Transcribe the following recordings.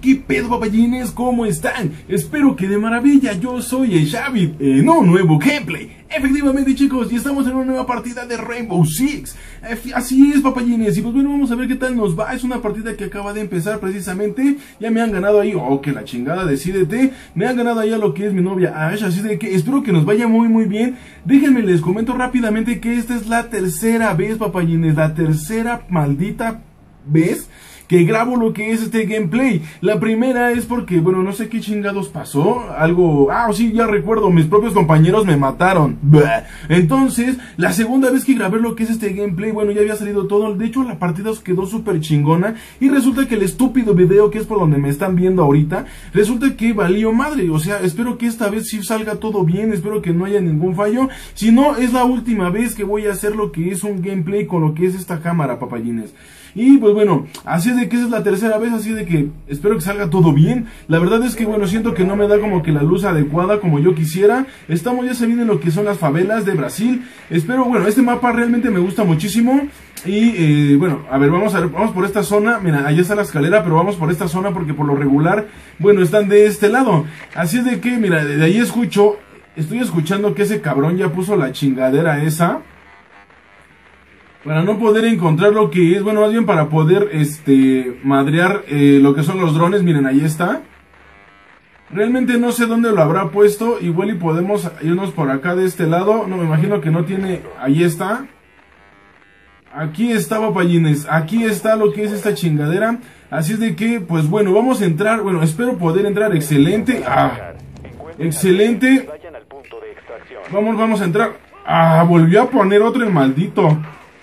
¿Qué pedo, papayines? ¿Cómo están? Espero que de maravilla. Yo soy el Xavi en un nuevo gameplay. Efectivamente, chicos, y estamos en una nueva partida de Rainbow Six. Así es, papayines. Y pues bueno, vamos a ver qué tal nos va. Es una partida que acaba de empezar precisamente. Ya me han ganado ahí, oh, que la chingada, decídete. Me han ganado ahí a lo que es mi novia Ash. Así de que espero que nos vaya muy bien. Déjenme les comento rápidamente que esta es la tercera vez, papayines. La tercera maldita vez que grabo lo que es este gameplay. La primera es porque, bueno, no sé qué chingados pasó. Algo, sí, ya recuerdo, mis propios compañeros me mataron. Bah. Entonces, la segunda vez que grabé lo que es este gameplay, bueno, ya había salido todo. De hecho, la partida os quedó súper chingona. Y resulta que el estúpido video, que es por donde me están viendo ahorita, resulta que valió madre. O sea, espero que esta vez sí salga todo bien. Espero que no haya ningún fallo. Si no, es la última vez que voy a hacer lo que es un gameplay con lo que es esta cámara, papayines. Y pues bueno, así de que esa es la tercera vez, así de que espero que salga todo bien. La verdad es que bueno, siento que no me da como que la luz adecuada como yo quisiera. Estamos ya sabiendo lo que son las favelas de Brasil. Espero, bueno, este mapa realmente me gusta muchísimo. Y bueno, a ver, vamos por esta zona. Mira, ahí está la escalera, pero vamos por esta zona porque por lo regular, bueno, están de este lado. Así es de que, mira, de ahí estoy escuchando que ese cabrón ya puso la chingadera esa para no poder encontrar lo que es, bueno, más bien para poder, madrear lo que son los drones. Miren, ahí está. Realmente no sé dónde lo habrá puesto. Igual y podemos irnos por acá de este lado. No, me imagino que no tiene. Ahí está. Aquí está, papayines. Aquí está lo que es esta chingadera. Así es de que, pues bueno, vamos a entrar. Bueno, espero poder entrar. Excelente. Excelente. Vamos a entrar. Volvió a poner otro el maldito.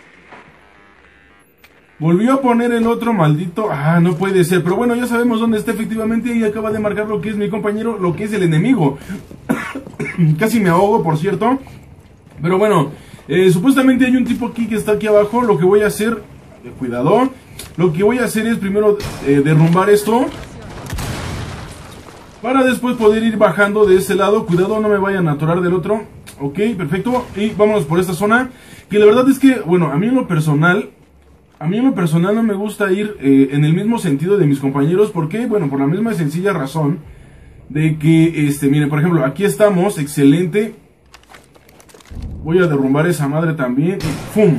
Volvió a poner el otro maldito. No puede ser. Pero bueno, ya sabemos dónde está efectivamente. Y acaba de marcar lo que es mi compañero, lo que es el enemigo. Casi me ahogo, por cierto. Pero bueno, supuestamente hay un tipo aquí que está aquí abajo. Lo que voy a hacer, cuidado. Lo que voy a hacer es primero derrumbar esto, para después poder ir bajando de este lado. Cuidado, no me vayan a atorar del otro. Ok, perfecto. Y vámonos por esta zona. Que la verdad es que, bueno, a mí en lo personal no me gusta ir en el mismo sentido de mis compañeros. ¿Por qué? Bueno, por la misma sencilla razón de que, miren, por ejemplo, aquí estamos, excelente. Voy a derrumbar esa madre también. ¡Fum!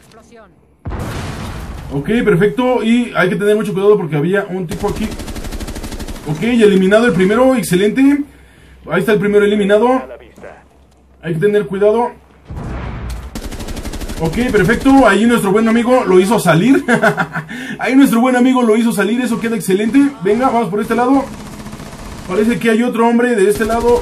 Ok, perfecto. Y hay que tener mucho cuidado porque había un tipo aquí. Ok, eliminado el primero, excelente. Ahí está el primero eliminado. Hay que tener cuidado. Ok, perfecto, ahí nuestro buen amigo lo hizo salir. Eso queda excelente. Venga, vamos por este lado. Parece que hay otro hombre de este lado.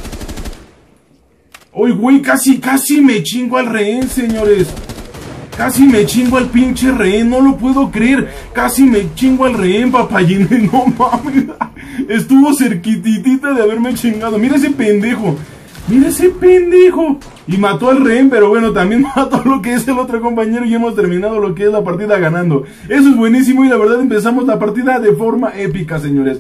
Uy, güey, casi me chingo al rehén, señores. Casi me chingo al pinche rehén, no lo puedo creer. Casi me chingo al rehén, papayines, no mames. Estuvo cerquititita de haberme chingado. Mira ese pendejo. Y mató al rehén, pero bueno, también mató a lo que es el otro compañero. Y hemos terminado lo que es la partida ganando. Eso es buenísimo y la verdad empezamos la partida de forma épica, señores.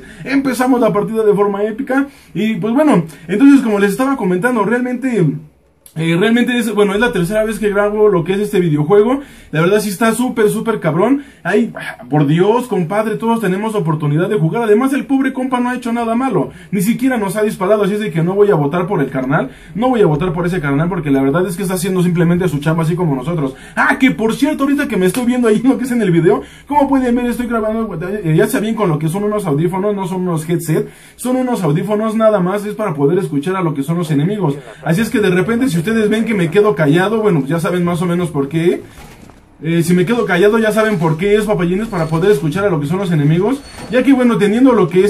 Y pues bueno, entonces como les estaba comentando, realmente es, bueno, es la tercera vez que grabo lo que es este videojuego. La verdad sí está súper cabrón. Ay, por Dios, compadre, todos tenemos oportunidad de jugar. Además, el pobre compa no ha hecho nada malo. Ni siquiera nos ha disparado, así es de que no voy a votar por el carnal. No voy a votar por ese carnal porque la verdad es que está haciendo simplemente su chamba así como nosotros. Que por cierto, ahorita que me estoy viendo ahí lo que es en el video, como pueden ver, estoy grabando, ya saben, con lo que son unos audífonos, no son unos headset. Son unos audífonos nada más, es para poder escuchar a lo que son los enemigos. Así es que de repente, si ustedes ven que me quedo callado, bueno, ya saben más o menos por qué. Si me quedo callado ya saben por qué es, papayines, para poder escuchar a lo que son los enemigos. Ya que bueno, teniendo lo que es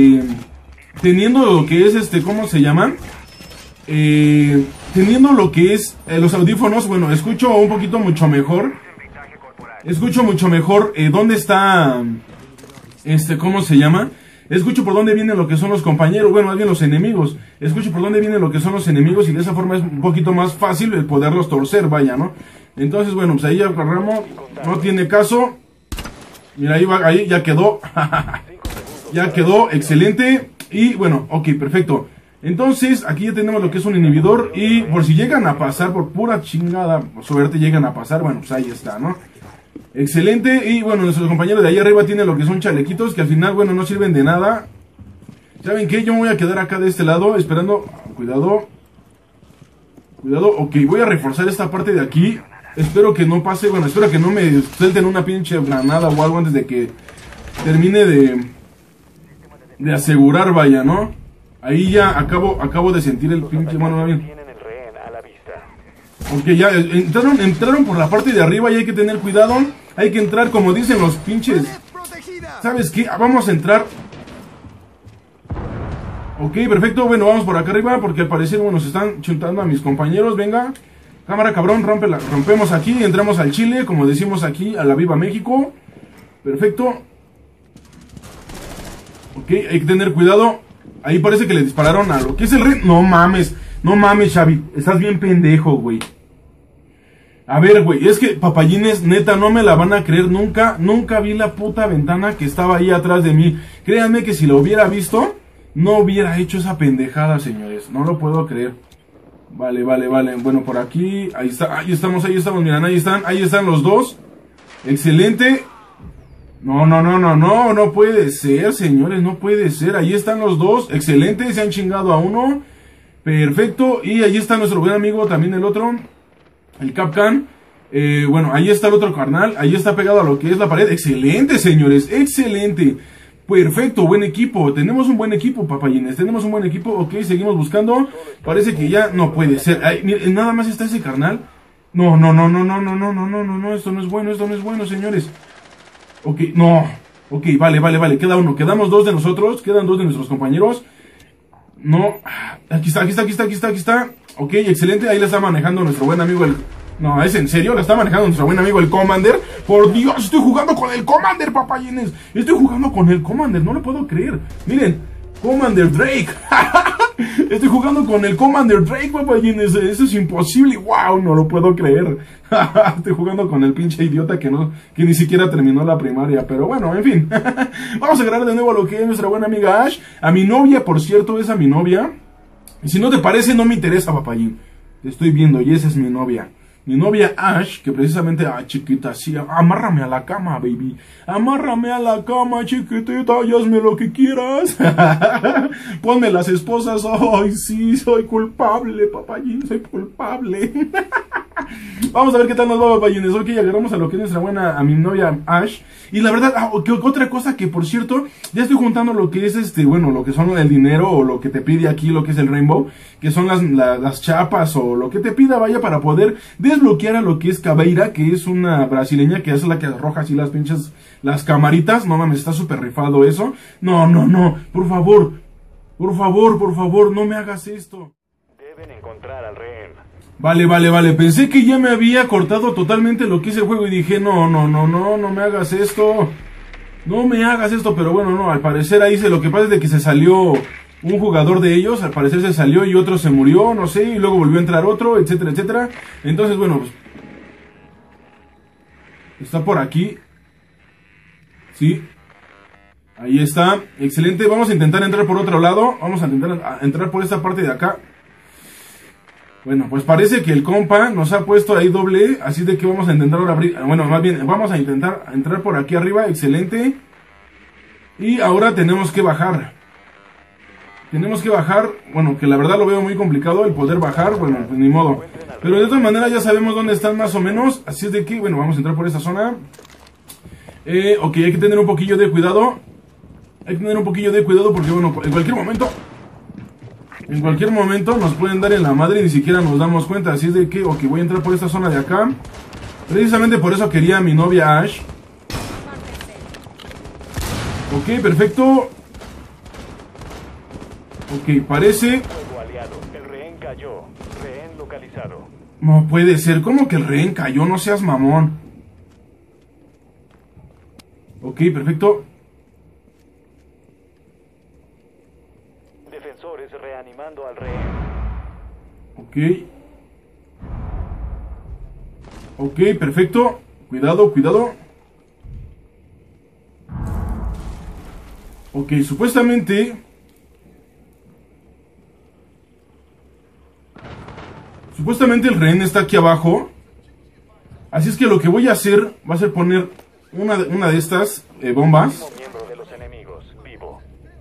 ¿cómo se llama? Teniendo lo que es los audífonos, bueno, escucho un poquito mucho mejor. ¿Dónde está? ¿Cómo se llama? Escucho por dónde vienen lo que son los compañeros, bueno, más bien los enemigos. Escucho por dónde vienen lo que son los enemigos y de esa forma es un poquito más fácil el poderlos torcer, vaya, ¿no? Entonces, bueno, pues ahí ya agarramos, no tiene caso. Mira, ahí ya quedó. Ya quedó, excelente. Y bueno, ok, perfecto. Entonces, aquí ya tenemos lo que es un inhibidor. Y por si llegan a pasar, por pura chingada suerte llegan a pasar, bueno, pues ahí está, ¿no? Excelente. Y bueno, nuestros compañeros de allá arriba tienen lo que son chalequitos, que al final, bueno, no sirven de nada. ¿Saben qué? Yo me voy a quedar acá de este lado, esperando. Cuidado. Cuidado. Ok, voy a reforzar esta parte de aquí. Espero que no pase, bueno, espero que no me suelten una pinche granada o algo antes de que termine de asegurar, vaya, ¿no? Ahí ya acabo de sentir el pinche, bueno, bien. Ok, ya entraron por la parte de arriba y hay que tener cuidado. Hay que entrar, como dicen los pinches. ¿Sabes qué? Vamos a entrar. Ok, perfecto. Bueno, vamos por acá arriba porque al parecer, bueno, se están chuntando a mis compañeros. Venga. Cámara, cabrón, rompemos aquí, entramos al Chile, como decimos aquí, a la Viva México. Perfecto. Ok, hay que tener cuidado. Ahí parece que le dispararon a lo que es el rey. No mames, Xavi, estás bien pendejo, güey. A ver, güey, es que Papayines, neta, no me la van a creer nunca. Nunca vi la puta ventana que estaba ahí atrás de mí. Créanme que si lo hubiera visto, no hubiera hecho esa pendejada, señores. No lo puedo creer. Vale. Bueno, por aquí, ahí estamos, miran, ahí están los dos. Excelente. No puede ser, señores, no puede ser. Ahí están los dos, excelente, se han chingado a uno. Perfecto, y ahí está nuestro buen amigo, también el otro, el Capcan. Bueno, ahí está el otro carnal, ahí está pegado a lo que es la pared. Excelente, señores, excelente. Perfecto, buen equipo, tenemos un buen equipo, papayines, tenemos un buen equipo. Ok, seguimos buscando, parece que ya no puede ser. Ay, miren, nada más está ese carnal. No, esto no es bueno, señores. Ok, no, ok, vale, queda uno, quedamos dos de nosotros, quedan dos de nuestros compañeros. No, aquí está. Ok, excelente, ahí la está manejando nuestro buen amigo el... No, ¿es en serio? ¿La está manejando nuestro buen amigo el Commander? Por Dios, estoy jugando con el Commander, papayines. Estoy jugando con el Commander, no lo puedo creer. Miren, Commander Drake. Estoy jugando con el Commander Drake, papayines. Eso es imposible. Wow, no lo puedo creer. Estoy jugando con el pinche idiota que ni siquiera terminó la primaria. Pero bueno, en fin. Vamos a agarrar de nuevo a lo que es nuestra buena amiga Ash. A mi novia, por cierto, es a mi novia. Y si no te parece, no me interesa, papayín. Te estoy viendo y esa es mi novia. Mi novia Ash, que precisamente, chiquita, sí, amárrame a la cama, baby. Amárrame a la cama, chiquitita, y hazme lo que quieras. Ponme las esposas. Ay, sí, soy culpable, papayín, soy culpable. Vamos a ver qué tal nos va, papayines. Ok, agarramos a lo que es nuestra buena, a mi novia Ash. Y la verdad, otra cosa que, por cierto, ya estoy juntando lo que es bueno, lo que son el dinero o lo que te pide aquí, lo que es el Rainbow, que son las chapas o lo que te pida, vaya, para poder desbloquear a lo que es Caveira, que es una brasileña que es la que arroja así las pinches, las camaritas. No mames, está súper rifado eso. No, por favor, no me hagas esto. Deben encontrar al rehén. Vale, pensé que ya me había cortado totalmente lo que es el juego y dije, no me hagas esto. No me hagas esto, pero bueno, no, al parecer ahí lo que pasa es de que se salió un jugador de ellos, al parecer se salió y otro se murió, no sé, y luego volvió a entrar otro, etcétera. Entonces, bueno, pues está por aquí. Sí. Ahí está, excelente. Vamos a intentar entrar por otro lado. Vamos a intentar entrar por esta parte de acá. Bueno, pues parece que el compa nos ha puesto ahí doble, así de que vamos a intentar ahora abrir, bueno, más bien, vamos a intentar entrar por aquí arriba, excelente. Y ahora tenemos que bajar. Bueno, que la verdad lo veo muy complicado el poder bajar, bueno, pues ni modo. Pero de todas maneras ya sabemos dónde están más o menos, así es de que, bueno, vamos a entrar por esta zona. Ok, hay que tener un poquillo de cuidado. Porque, bueno, en cualquier momento nos pueden dar en la madre y ni siquiera nos damos cuenta. Así es de que, ok, voy a entrar por esta zona de acá. Precisamente por eso quería a mi novia Ash. Ok, perfecto. Ok, parece... Fuego aliado. El rehén cayó. Rehén localizado. No puede ser. ¿Cómo que el rehén cayó? No seas mamón. Ok, perfecto. Defensores reanimando al rehén. Ok, perfecto. Cuidado. Ok, supuestamente el rehén está aquí abajo. Así es que lo que voy a hacer va a ser poner una de estas bombas. Último miembro de los enemigos, vivo.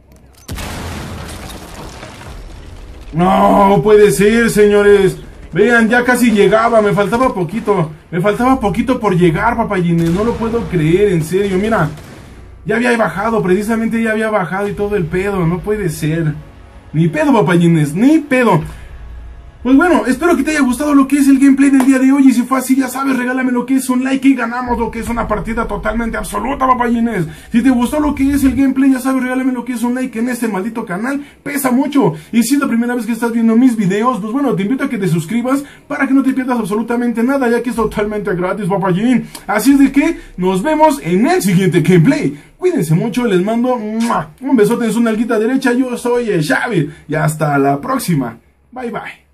No puede ser, señores. Vean, ya casi llegaba, me faltaba poquito. Me faltaba poquito por llegar, papayines. No lo puedo creer, en serio. Mira, ya había bajado, precisamente ya había bajado y todo el pedo. No puede ser. Ni pedo, papayines, ni pedo. Pues bueno, espero que te haya gustado lo que es el gameplay del día de hoy. Y si fue así, ya sabes, regálame lo que es un like y ganamos lo que es una partida totalmente absoluta, papayines. Si te gustó lo que es el gameplay, ya sabes, regálame lo que es un like en este maldito canal. Pesa mucho. Y si es la primera vez que estás viendo mis videos, pues bueno, te invito a que te suscribas para que no te pierdas absolutamente nada, ya que es totalmente gratis, papayín. Así es de que nos vemos en el siguiente gameplay. Cuídense mucho, les mando un besote en su nalguita derecha. Yo soy Xavi y hasta la próxima. Bye bye.